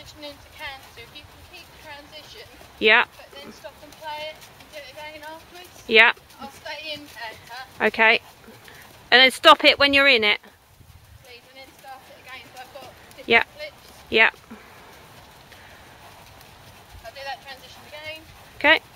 transition into cancer. If you can keep the transition, yeah, but then stop and play it and do it again afterwards. yeah, I'll stay in canter. okay. And then stop it when you're in it. Please, and then start it again. So I've got different Yeah, flips. yeah. I'll do that transition again. Okay.